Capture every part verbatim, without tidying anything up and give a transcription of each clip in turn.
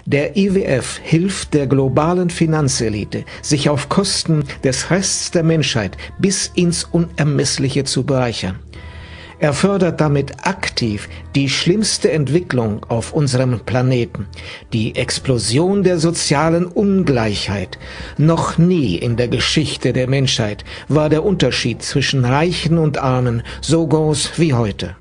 Der I W F hilft der globalen Finanzelite, sich auf Kosten des Rests der Menschheit bis ins Unermessliche zu bereichern. Er fördert damit aktiv die schlimmste Entwicklung auf unserem Planeten, die Explosion der sozialen Ungleichheit. Noch nie in der Geschichte der Menschheit war der Unterschied zwischen Reichen und Armen so groß wie heute.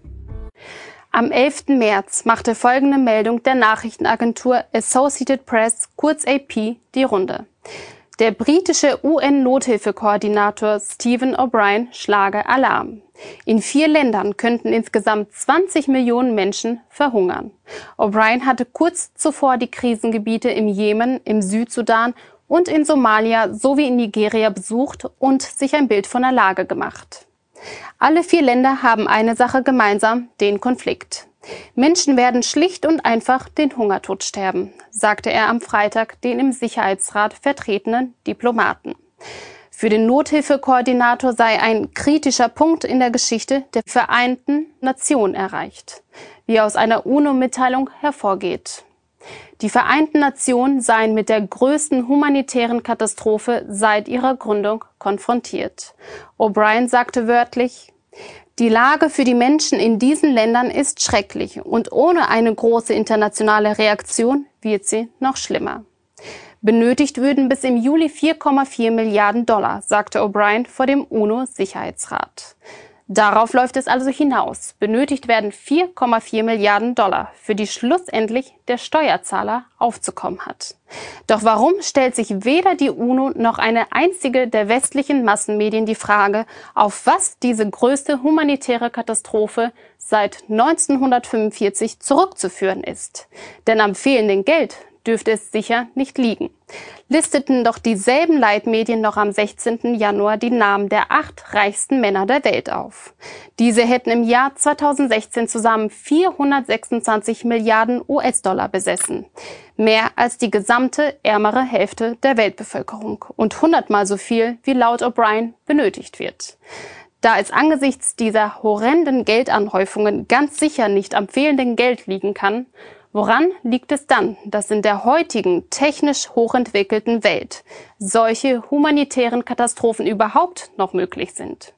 Am elften März machte folgende Meldung der Nachrichtenagentur Associated Press, kurz A P, die Runde. Der britische U N-Nothilfekoordinator Stephen O'Brien schlage Alarm. In vier Ländern könnten insgesamt zwanzig Millionen Menschen verhungern. O'Brien hatte kurz zuvor die Krisengebiete im Jemen, im Südsudan und in Somalia sowie in Nigeria besucht und sich ein Bild von der Lage gemacht. Alle vier Länder haben eine Sache gemeinsam, den Konflikt. Menschen werden schlicht und einfach den Hungertod sterben, sagte er am Freitag den im Sicherheitsrat vertretenen Diplomaten. Für den Nothilfekoordinator sei ein kritischer Punkt in der Geschichte der Vereinten Nationen erreicht, wie aus einer UNO-Mitteilung hervorgeht. Die Vereinten Nationen seien mit der größten humanitären Katastrophe seit ihrer Gründung konfrontiert. O'Brien sagte wörtlich: Die Lage für die Menschen in diesen Ländern ist schrecklich und ohne eine große internationale Reaktion wird sie noch schlimmer. Benötigt würden bis im Juli vier Komma vier Milliarden Dollar, sagte O'Brien vor dem UNO-Sicherheitsrat. Darauf läuft es also hinaus. Benötigt werden vier Komma vier Milliarden Dollar, für die schlussendlich der Steuerzahler aufzukommen hat. Doch warum stellt sich weder die UNO noch eine einzige der westlichen Massenmedien die Frage, auf was diese größte humanitäre Katastrophe seit neunzehnhundertfünfundvierzig zurückzuführen ist? Denn am fehlenden Geld dürfte es sicher nicht liegen. Listeten doch dieselben Leitmedien noch am sechzehnten Januar die Namen der acht reichsten Männer der Welt auf. Diese hätten im Jahr zweitausendsechzehn zusammen vierhundertsechsundzwanzig Milliarden U S-Dollar besessen. Mehr als die gesamte ärmere Hälfte der Weltbevölkerung und hundertmal so viel, wie laut O'Brien benötigt wird. Da es angesichts dieser horrenden Geldanhäufungen ganz sicher nicht am fehlenden Geld liegen kann, woran liegt es dann, dass in der heutigen technisch hochentwickelten Welt solche humanitären Katastrophen überhaupt noch möglich sind?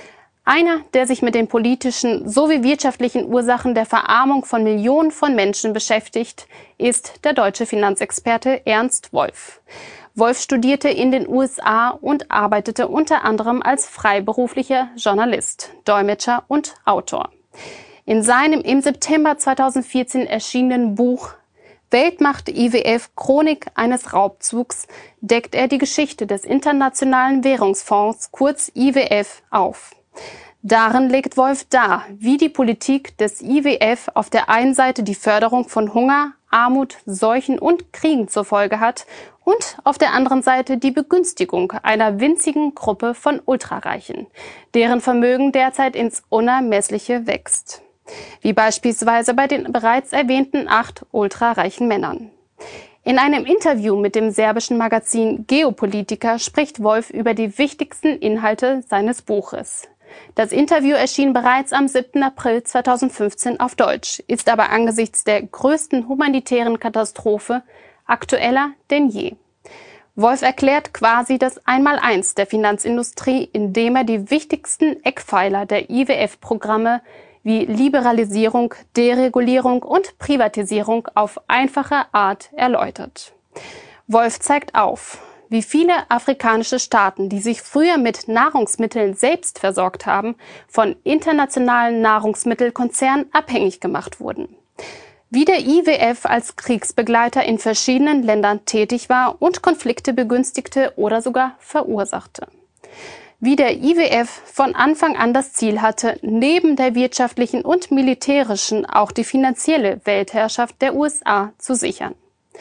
Einer, der sich mit den politischen sowie wirtschaftlichen Ursachen der Verarmung von Millionen von Menschen beschäftigt, ist der deutsche Finanzexperte Ernst Wolf. Wolf studierte in den U S A und arbeitete unter anderem als freiberuflicher Journalist, Dolmetscher und Autor. In seinem im September zweitausendvierzehn erschienenen Buch Weltmacht I W F – Chronik eines Raubzugs deckt er die Geschichte des Internationalen Währungsfonds, kurz I W F, auf. Darin legt Wolf dar, wie die Politik des I W F auf der einen Seite die Förderung von Hunger, Armut, Seuchen und Kriegen zur Folge hat und auf der anderen Seite die Begünstigung einer winzigen Gruppe von Ultrareichen, deren Vermögen derzeit ins Unermessliche wächst. Wie beispielsweise bei den bereits erwähnten acht ultrareichen Männern. In einem Interview mit dem serbischen Magazin Geopolitika spricht Wolf über die wichtigsten Inhalte seines Buches. Das Interview erschien bereits am siebten April zweitausendfünfzehn auf Deutsch, ist aber angesichts der größten humanitären Katastrophe aktueller denn je. Wolf erklärt quasi das Einmaleins der Finanzindustrie, indem er die wichtigsten Eckpfeiler der I W F-Programme wie Liberalisierung, Deregulierung und Privatisierung auf einfache Art erläutert. Wolf zeigt auf, wie viele afrikanische Staaten, die sich früher mit Nahrungsmitteln selbst versorgt haben, von internationalen Nahrungsmittelkonzernen abhängig gemacht wurden. Wie der I W F als Kriegsbegleiter in verschiedenen Ländern tätig war und Konflikte begünstigte oder sogar verursachte. Wie der I W F von Anfang an das Ziel hatte, neben der wirtschaftlichen und militärischen auch die finanzielle Weltherrschaft der U S A zu sichern.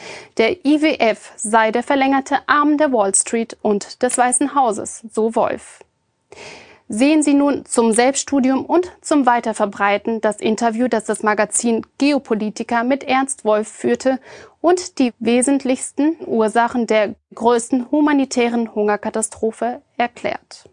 Der I W F sei der verlängerte Arm der Wall Street und des Weißen Hauses, so Wolf. Sehen Sie nun zum Selbststudium und zum Weiterverbreiten das Interview, das das Magazin Geopolitika mit Ernst Wolf führte und die wesentlichsten Ursachen der größten humanitären Hungerkatastrophe erklärt.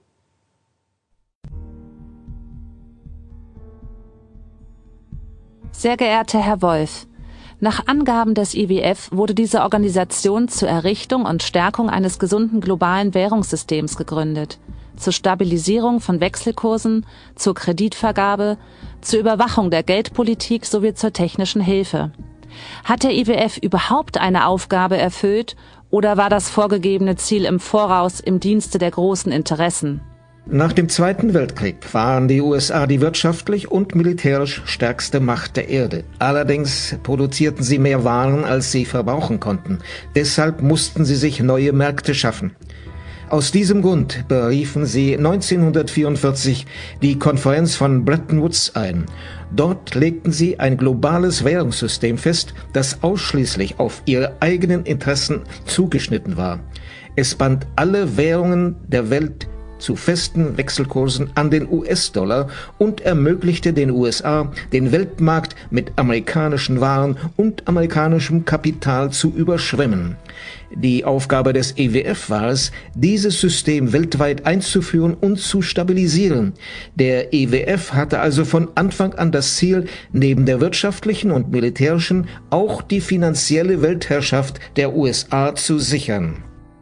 Sehr geehrter Herr Wolf, Nach Angaben des I W F wurde diese Organisation zur Errichtung und Stärkung eines gesunden globalen Währungssystems gegründet, zur Stabilisierung von Wechselkursen, zur Kreditvergabe, zur Überwachung der Geldpolitik sowie zur technischen Hilfe. Hat der I W F überhaupt eine Aufgabe erfüllt oder war das vorgegebene Ziel im Voraus im Dienste der großen Interessen? Nach dem Zweiten Weltkrieg waren die U S A die wirtschaftlich und militärisch stärkste Macht der Erde. Allerdings produzierten sie mehr Waren, als sie verbrauchen konnten. Deshalb mussten sie sich neue Märkte schaffen. Aus diesem Grund beriefen sie neunzehnhundertvierundvierzig die Konferenz von Bretton Woods ein. Dort legten sie ein globales Währungssystem fest, das ausschließlich auf ihre eigenen Interessen zugeschnitten war. Es band alle Währungen der Welt zu festen Wechselkursen an den U S-Dollar und ermöglichte den U S A, den Weltmarkt mit amerikanischen Waren und amerikanischem Kapital zu überschwemmen. Die Aufgabe des E W F war es, dieses System weltweit einzuführen und zu stabilisieren. Der E W F hatte also von Anfang an das Ziel, neben der wirtschaftlichen und militärischen auch die finanzielle Weltherrschaft der U S A zu sichern.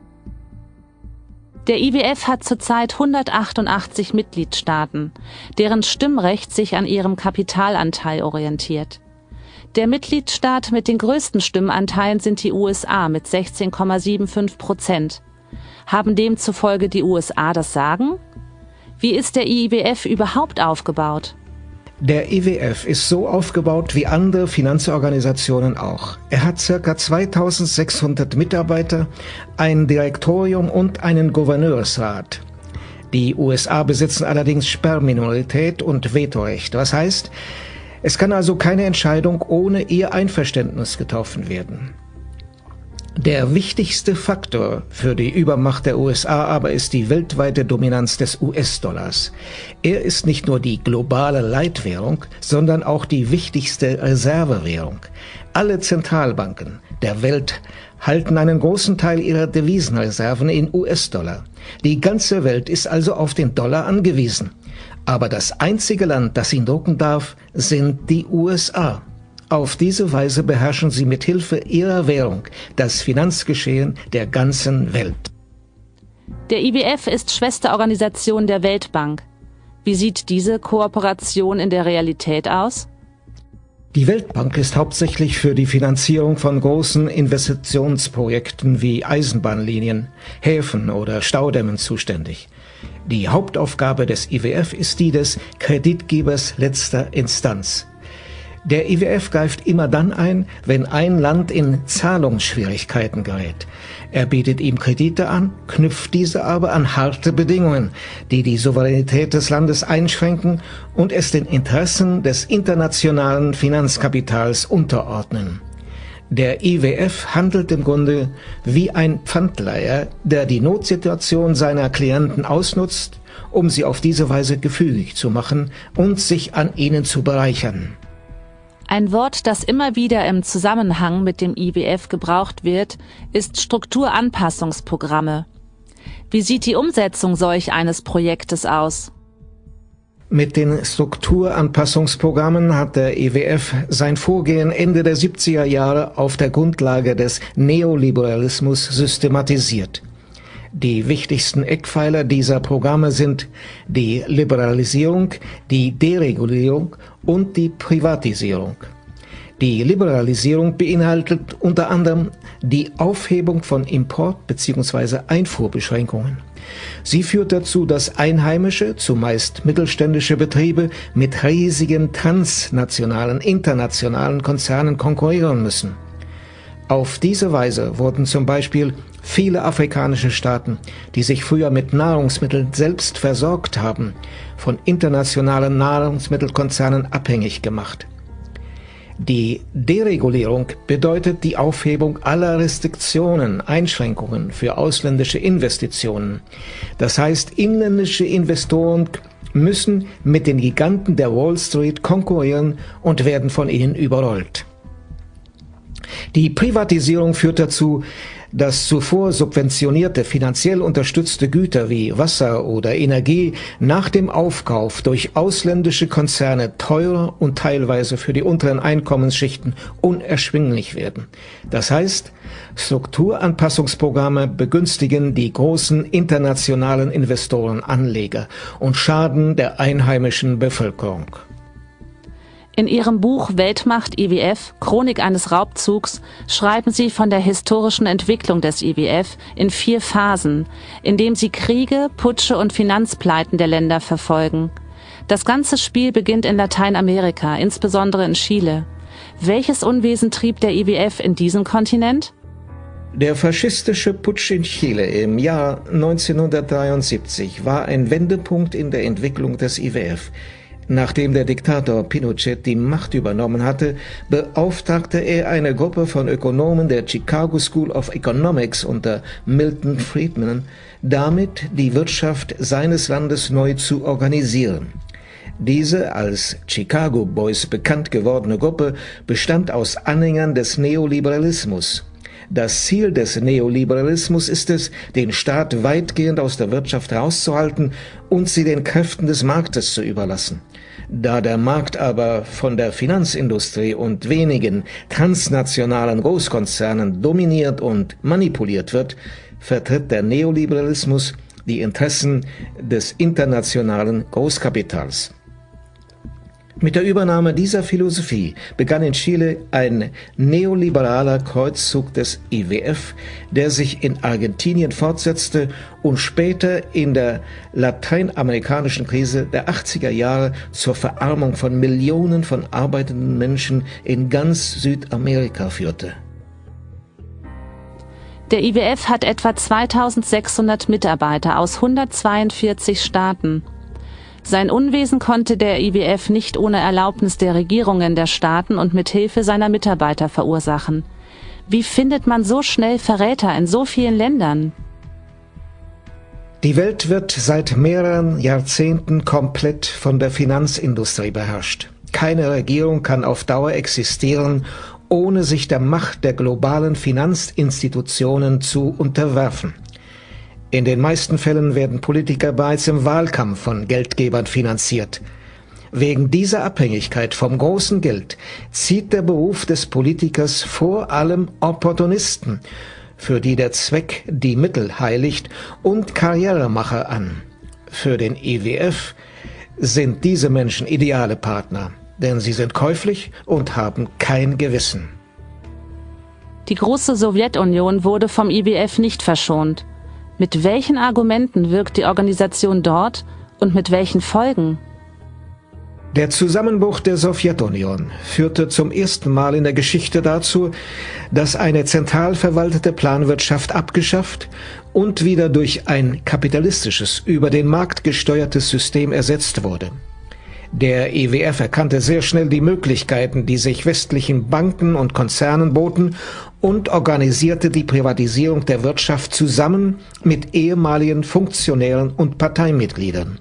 Der I W F hat zurzeit hundertachtundachtzig Mitgliedstaaten, deren Stimmrecht sich an ihrem Kapitalanteil orientiert. Der Mitgliedstaat mit den größten Stimmanteilen sind die U S A mit sechzehn Komma fünfundsiebzig Prozent. Haben demzufolge die U S A das Sagen? Wie ist der I W F überhaupt aufgebaut? Der I W F ist so aufgebaut wie andere Finanzorganisationen auch. Er hat ca. zweitausendsechshundert Mitarbeiter, ein Direktorium und einen Gouverneursrat. Die U S A besitzen allerdings Sperrminorität und Vetorecht. Was heißt, es kann also keine Entscheidung ohne ihr Einverständnis getroffen werden. Der wichtigste Faktor für die Übermacht der U S A aber ist die weltweite Dominanz des U S-Dollars. Er ist nicht nur die globale Leitwährung, sondern auch die wichtigste Reservewährung. Alle Zentralbanken der Welt halten einen großen Teil ihrer Devisenreserven in U S-Dollar. Die ganze Welt ist also auf den Dollar angewiesen. Aber das einzige Land, das ihn drucken darf, sind die U S A. Auf diese Weise beherrschen sie mit Hilfe ihrer Währung das Finanzgeschehen der ganzen Welt. Der I W F ist Schwesterorganisation der Weltbank. Wie sieht diese Kooperation in der Realität aus? Die Weltbank ist hauptsächlich für die Finanzierung von großen Investitionsprojekten wie Eisenbahnlinien, Häfen oder Staudämmen zuständig. Die Hauptaufgabe des I W F ist die des Kreditgebers letzter Instanz. Der I W F greift immer dann ein, wenn ein Land in Zahlungsschwierigkeiten gerät. Er bietet ihm Kredite an, knüpft diese aber an harte Bedingungen, die die Souveränität des Landes einschränken und es den Interessen des internationalen Finanzkapitals unterordnen. Der I W F handelt im Grunde wie ein Pfandleiher, der die Notsituation seiner Klienten ausnutzt, um sie auf diese Weise gefügig zu machen und sich an ihnen zu bereichern. Ein Wort, das immer wieder im Zusammenhang mit dem I W F gebraucht wird, ist Strukturanpassungsprogramme. Wie sieht die Umsetzung solch eines Projektes aus? Mit den Strukturanpassungsprogrammen hat der I W F sein Vorgehen Ende der siebziger Jahre auf der Grundlage des Neoliberalismus systematisiert. Die wichtigsten Eckpfeiler dieser Programme sind die Liberalisierung, die Deregulierung und die Privatisierung. Die Liberalisierung beinhaltet unter anderem die Aufhebung von Import- bzw. Einfuhrbeschränkungen. Sie führt dazu, dass einheimische, zumeist mittelständische Betriebe mit riesigen transnationalen, internationalen Konzernen konkurrieren müssen. Auf diese Weise wurden zum Beispiel viele afrikanische Staaten, die sich früher mit Nahrungsmitteln selbst versorgt haben, von internationalen Nahrungsmittelkonzernen abhängig gemacht. Die Deregulierung bedeutet die Aufhebung aller Restriktionen, Einschränkungen für ausländische Investitionen. Das heißt, inländische Investoren müssen mit den Giganten der Wall Street konkurrieren und werden von ihnen überrollt. Die Privatisierung führt dazu, dass zuvor subventionierte, finanziell unterstützte Güter wie Wasser oder Energie nach dem Aufkauf durch ausländische Konzerne teurer und teilweise für die unteren Einkommensschichten unerschwinglich werden. Das heißt, Strukturanpassungsprogramme begünstigen die großen internationalen Investoren, Anleger und schaden der einheimischen Bevölkerung. In Ihrem Buch Weltmacht I W F – Chronik eines Raubzugs schreiben Sie von der historischen Entwicklung des I W F in vier Phasen, in dem Sie Kriege, Putsche und Finanzpleiten der Länder verfolgen. Das ganze Spiel beginnt in Lateinamerika, insbesondere in Chile. Welches Unwesen trieb der I W F in diesem Kontinent? Der faschistische Putsch in Chile im Jahr neunzehnhundertdreiundsiebzig war ein Wendepunkt in der Entwicklung des I W F. Nachdem der Diktator Pinochet die Macht übernommen hatte, beauftragte er eine Gruppe von Ökonomen der Chicago School of Economics unter Milton Friedman, damit die Wirtschaft seines Landes neu zu organisieren. Diese als Chicago Boys bekannt gewordene Gruppe bestand aus Anhängern des Neoliberalismus. Das Ziel des Neoliberalismus ist es, den Staat weitgehend aus der Wirtschaft herauszuhalten und sie den Kräften des Marktes zu überlassen. Da der Markt aber von der Finanzindustrie und wenigen transnationalen Großkonzernen dominiert und manipuliert wird, vertritt der Neoliberalismus die Interessen des internationalen Großkapitals. Mit der Übernahme dieser Philosophie begann in Chile ein neoliberaler Kreuzzug des I W F, der sich in Argentinien fortsetzte und später in der lateinamerikanischen Krise der achtziger Jahre zur Verarmung von Millionen von arbeitenden Menschen in ganz Südamerika führte. Der I W F hat etwa zweitausendsechshundert Mitarbeiter aus hundertzweiundvierzig Staaten. Sein Unwesen konnte der I W F nicht ohne Erlaubnis der Regierungen der Staaten und mit Hilfe seiner Mitarbeiter verursachen. Wie findet man so schnell Verräter in so vielen Ländern? Die Welt wird seit mehreren Jahrzehnten komplett von der Finanzindustrie beherrscht. Keine Regierung kann auf Dauer existieren, ohne sich der Macht der globalen Finanzinstitutionen zu unterwerfen. In den meisten Fällen werden Politiker bereits im Wahlkampf von Geldgebern finanziert. Wegen dieser Abhängigkeit vom großen Geld zieht der Beruf des Politikers vor allem Opportunisten, für die der Zweck die Mittel heiligt, und Karrieremacher an. Für den I W F sind diese Menschen ideale Partner, denn sie sind käuflich und haben kein Gewissen. Die große Sowjetunion wurde vom I W F nicht verschont. Mit welchen Argumenten wirkt die Organisation dort und mit welchen Folgen? Der Zusammenbruch der Sowjetunion führte zum ersten Mal in der Geschichte dazu, dass eine zentral verwaltete Planwirtschaft abgeschafft und wieder durch ein kapitalistisches, über den Markt gesteuertes System ersetzt wurde. Der I W F erkannte sehr schnell die Möglichkeiten, die sich westlichen Banken und Konzernen boten, und organisierte die Privatisierung der Wirtschaft zusammen mit ehemaligen Funktionären und Parteimitgliedern.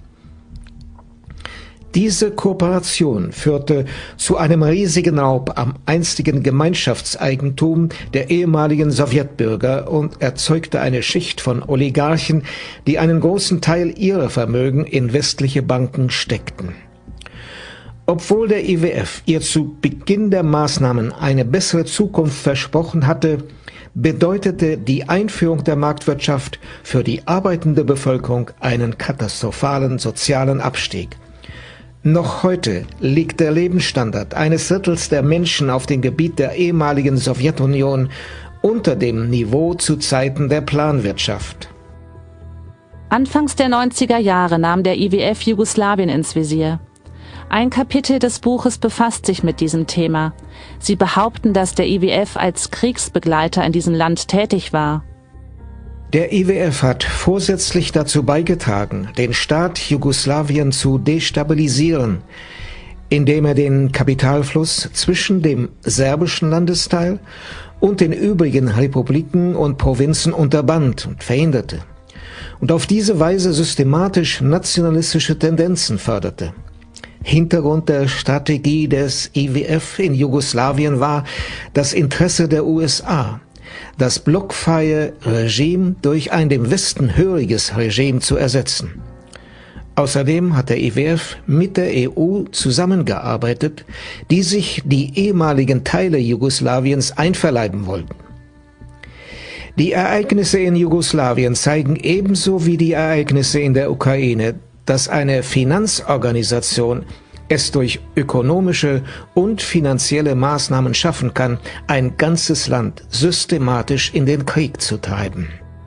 Diese Kooperation führte zu einem riesigen Raub am einstigen Gemeinschaftseigentum der ehemaligen Sowjetbürger und erzeugte eine Schicht von Oligarchen, die einen großen Teil ihrer Vermögen in westliche Banken steckten. Obwohl der I W F ihr zu Beginn der Maßnahmen eine bessere Zukunft versprochen hatte, bedeutete die Einführung der Marktwirtschaft für die arbeitende Bevölkerung einen katastrophalen sozialen Abstieg. Noch heute liegt der Lebensstandard eines Drittels der Menschen auf dem Gebiet der ehemaligen Sowjetunion unter dem Niveau zu Zeiten der Planwirtschaft. Anfangs der neunziger Jahre nahm der I W F Jugoslawien ins Visier. Ein Kapitel des Buches befasst sich mit diesem Thema. Sie behaupten, dass der I W F als Kriegsbegleiter in diesem Land tätig war. Der I W F hat vorsätzlich dazu beigetragen, den Staat Jugoslawien zu destabilisieren, indem er den Kapitalfluss zwischen dem serbischen Landesteil und den übrigen Republiken und Provinzen unterband und verhinderte und auf diese Weise systematisch nationalistische Tendenzen förderte. Hintergrund der Strategie des I W F in Jugoslawien war das Interesse der U S A, das blockfreie Regime durch ein dem Westen höriges Regime zu ersetzen. Außerdem hat der I W F mit der E U zusammengearbeitet, die sich die ehemaligen Teile Jugoslawiens einverleiben wollten. Die Ereignisse in Jugoslawien zeigen ebenso wie die Ereignisse in der Ukraine, dass eine Finanzorganisation es durch ökonomische und finanzielle Maßnahmen schaffen kann, ein ganzes Land systematisch in den Krieg zu treiben.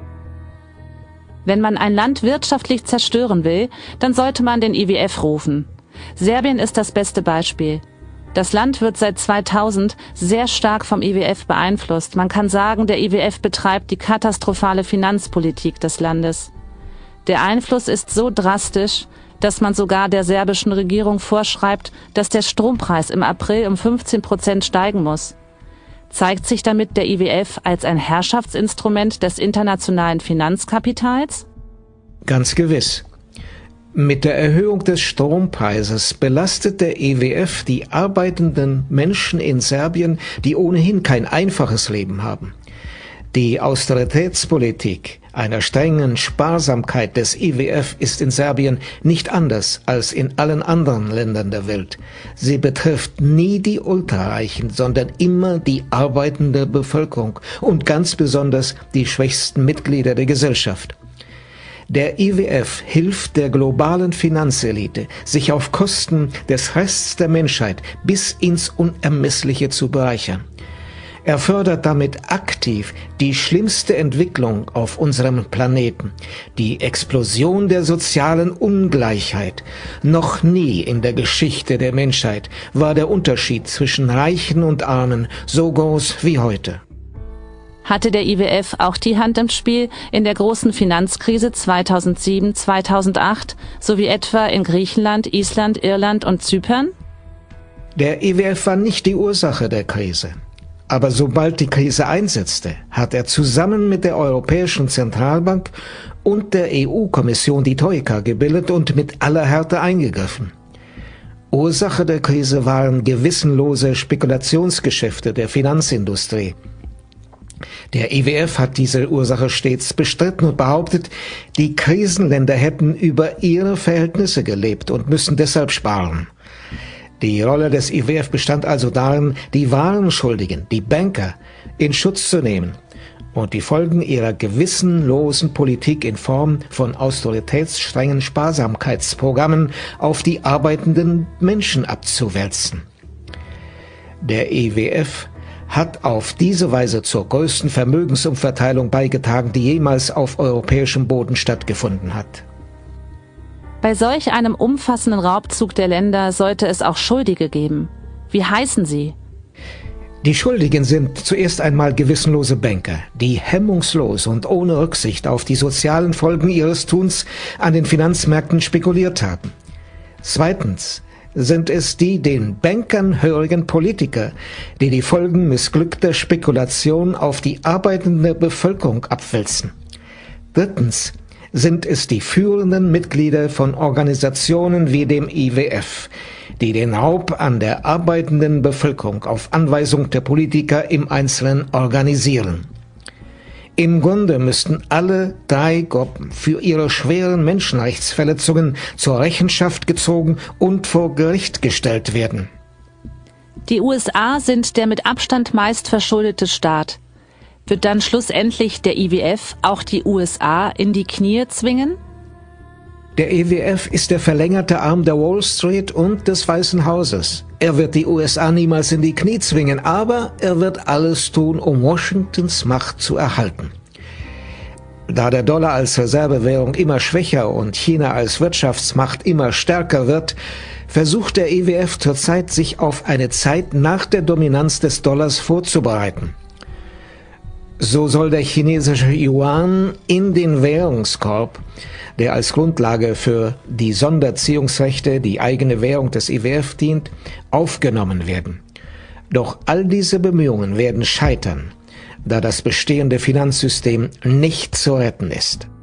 Wenn man ein Land wirtschaftlich zerstören will, dann sollte man den I W F rufen. Serbien ist das beste Beispiel. Das Land wird seit zweitausend sehr stark vom I W F beeinflusst. Man kann sagen, der I W F betreibt die katastrophale Finanzpolitik des Landes. Der Einfluss ist so drastisch, dass man sogar der serbischen Regierung vorschreibt, dass der Strompreis im April um fünfzehn Prozent steigen muss. Zeigt sich damit der I W F als ein Herrschaftsinstrument des internationalen Finanzkapitals? Ganz gewiss. Mit der Erhöhung des Strompreises belastet der I W F die arbeitenden Menschen in Serbien, die ohnehin kein einfaches Leben haben. Die Austeritätspolitik einer strengen Sparsamkeit des I W F ist in Serbien nicht anders als in allen anderen Ländern der Welt. Sie betrifft nie die Ultrareichen, sondern immer die arbeitende Bevölkerung und ganz besonders die schwächsten Mitglieder der Gesellschaft. Der I W F hilft der globalen Finanzelite, sich auf Kosten des Rests der Menschheit bis ins Unermessliche zu bereichern. Er fördert damit aktiv die schlimmste Entwicklung auf unserem Planeten, die Explosion der sozialen Ungleichheit. Noch nie in der Geschichte der Menschheit war der Unterschied zwischen Reichen und Armen so groß wie heute. Hatte der I W F auch die Hand im Spiel in der großen Finanzkrise zweitausendsieben, zweitausendacht, sowie etwa in Griechenland, Island, Irland und Zypern? Der I W F war nicht die Ursache der Krise. Aber sobald die Krise einsetzte, hat er zusammen mit der Europäischen Zentralbank und der E U-Kommission die Troika gebildet und mit aller Härte eingegriffen. Ursache der Krise waren gewissenlose Spekulationsgeschäfte der Finanzindustrie. Der I W F hat diese Ursache stets bestritten und behauptet, die Krisenländer hätten über ihre Verhältnisse gelebt und müssen deshalb sparen. Die Rolle des I W F bestand also darin, die wahren Schuldigen, die Banker, in Schutz zu nehmen und die Folgen ihrer gewissenlosen Politik in Form von austeritätsstrengen Sparsamkeitsprogrammen auf die arbeitenden Menschen abzuwälzen. Der I W F hat auf diese Weise zur größten Vermögensumverteilung beigetragen, die jemals auf europäischem Boden stattgefunden hat. Bei solch einem umfassenden Raubzug der Länder sollte es auch Schuldige geben. Wie heißen sie? Die Schuldigen sind zuerst einmal gewissenlose Banker, die hemmungslos und ohne Rücksicht auf die sozialen Folgen ihres Tuns an den Finanzmärkten spekuliert haben. Zweitens sind es die den Bankern hörigen Politiker, die die Folgen missglückter Spekulation auf die arbeitende Bevölkerung abwälzen. Drittens sind es die führenden Mitglieder von Organisationen wie dem I W F, die den Raub an der arbeitenden Bevölkerung auf Anweisung der Politiker im Einzelnen organisieren. Im Grunde müssten alle drei Gruppen für ihre schweren Menschenrechtsverletzungen zur Rechenschaft gezogen und vor Gericht gestellt werden. Die U S A sind der mit Abstand meist verschuldete Staat. Wird dann schlussendlich der I W F auch die U S A in die Knie zwingen? Der I W F ist der verlängerte Arm der Wall Street und des Weißen Hauses. Er wird die U S A niemals in die Knie zwingen, aber er wird alles tun, um Washingtons Macht zu erhalten. Da der Dollar als Reservewährung immer schwächer und China als Wirtschaftsmacht immer stärker wird, versucht der I W F zurzeit, sich auf eine Zeit nach der Dominanz des Dollars vorzubereiten. So soll der chinesische Yuan in den Währungskorb, der als Grundlage für die Sonderziehungsrechte, die eigene Währung des I W F dient, aufgenommen werden. Doch all diese Bemühungen werden scheitern, da das bestehende Finanzsystem nicht zu retten ist.